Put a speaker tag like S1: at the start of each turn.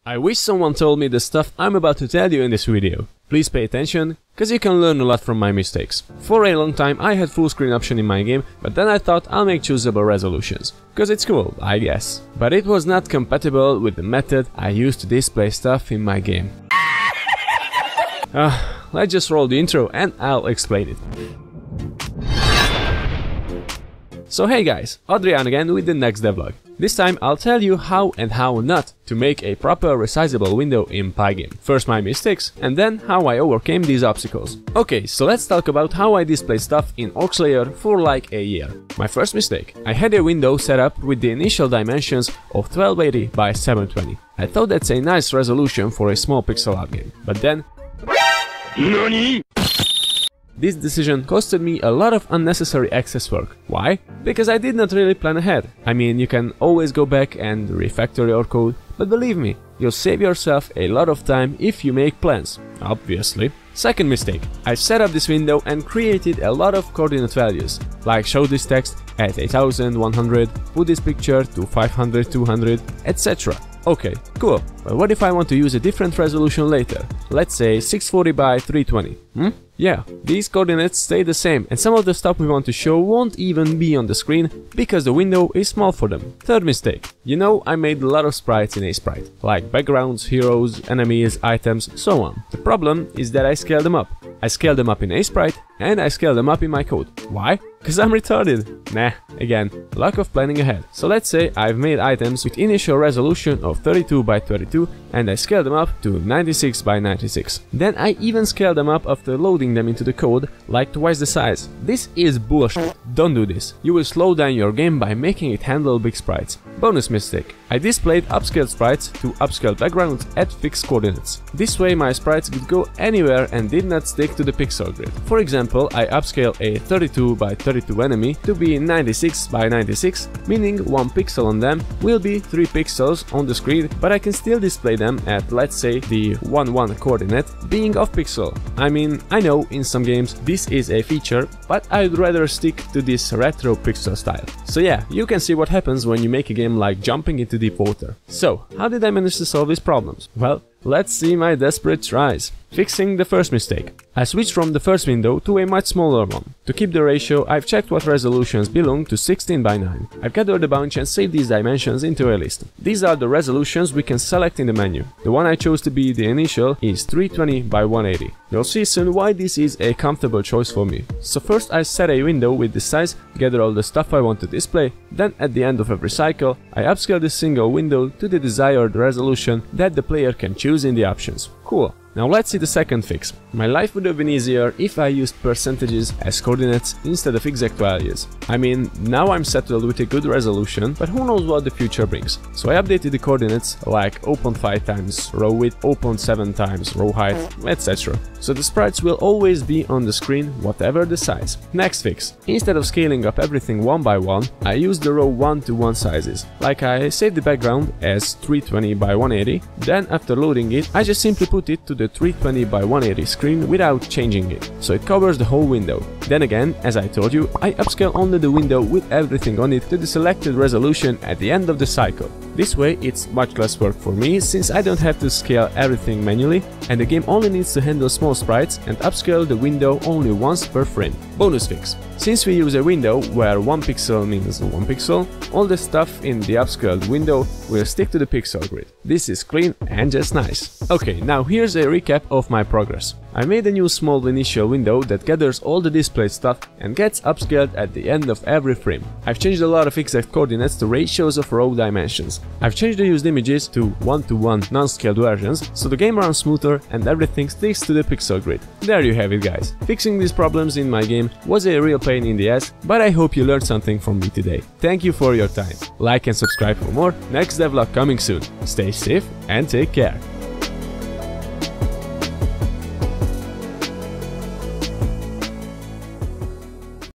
S1: I wish someone told me the stuff I'm about to tell you in this video. Please pay attention, cause you can learn a lot from my mistakes. For a long time I had full screen option in my game, but then I thought I'll make choosable resolutions. Cause it's cool, I guess. But it was not compatible with the method I used to display stuff in my game. Let's just roll the intro and I'll explain it. So hey guys, Adrian again with the next devlog. This time I'll tell you how and how not to make a proper resizable window in PYGAME. First my mistakes, and then how I overcame these obstacles. Okay, so let's talk about how I display stuff in Ork Slayer for like a year. My first mistake. I had a window set up with the initial dimensions of 1280 by 720. I thought that's a nice resolution for a small pixel art game. But then... NANI?! This decision costed me a lot of unnecessary excess work. Why? Because I did not really plan ahead. I mean, you can always go back and refactor your code, but believe me, you'll save yourself a lot of time if you make plans, obviously. Second mistake. I set up this window and created a lot of coordinate values, like show this text at 8100, put this picture to 500, 200, etc. Okay, cool, but what if I want to use a different resolution later? Let's say 640 by 320, Yeah, these coordinates stay the same and some of the stuff we want to show won't even be on the screen because the window is small for them. Third mistake. You know, I made a lot of sprites in Sprite, like backgrounds, heroes, enemies, items, so on. The problem is that I scaled them up. I scaled them up in Sprite and I scaled them up in my code. Why? Cause I'm retarded. Nah, again, lack of planning ahead. So let's say I've made items with initial resolution of 32 by 32 and I scaled them up to 96 by 96. Then I even scaled them up after loading them into the code, like twice the size. This is bullshit. Don't do this. You will slow down your game by making it handle big sprites. Bonus mistake. I displayed upscaled sprites to upscaled backgrounds at fixed coordinates. This way my sprites could go anywhere and did not stick to the pixel grid. For example, I upscale a 32 by 32 enemy to be 96 by 96, meaning 1 pixel on them will be 3 pixels on the screen, but I can still display them at, let's say, the 1,1 coordinate being off pixel. I mean, I know in some games this is a feature, but I'd rather stick to this retro pixel style. So yeah, you can see what happens when you make a game like jumping into deep water. So, how did I manage to solve these problems? Well, let's see my desperate tries. Fixing the first mistake. I switched from the first window to a much smaller one. To keep the ratio, I've checked what resolutions belong to 16 by 9. I've gathered a bunch and saved these dimensions into a list. These are the resolutions we can select in the menu. The one I chose to be the initial is 320 by 180. You'll see soon why this is a comfortable choice for me. So first I set a window with this size, gather all the stuff I want to display, then at the end of every cycle, I upscale this single window to the desired resolution that the player can choose in the options. Cool. Now let's see the second fix. My life would have been easier if I used percentages as coordinates instead of exact values. I mean, now I'm settled with a good resolution, but who knows what the future brings. So I updated the coordinates like 0.5 times row width, 0.7 times row height, etc. So the sprites will always be on the screen, whatever the size. Next fix. Instead of scaling up everything one by one, I used the row 1:1 sizes. Like I saved the background as 320 by 180, then after loading it, I just simply put it to the 320 by 180 screen without changing it, so it covers the whole window. Then again, as I told you, I upscale only the window with everything on it to the selected resolution at the end of the cycle. This way it's much less work for me, since I don't have to scale everything manually, and the game only needs to handle small sprites and upscale the window only once per frame. Bonus fix. Since we use a window where 1 pixel means 1 pixel, all the stuff in the upscaled window will stick to the pixel grid. This is clean and just nice. Okay, now here's a recap of my progress. I made a new small initial window that gathers all the displayed stuff and gets upscaled at the end of every frame. I've changed a lot of exact coordinates to ratios of row dimensions. I've changed the used images to 1:1 non-scaled versions, so the game runs smoother and everything sticks to the pixel grid. There you have it, guys. Fixing these problems in my game was a real pain in the ass, but I hope you learned something from me today. Thank you for your time. Like and subscribe for more. Next devlog coming soon. Stay safe and take care.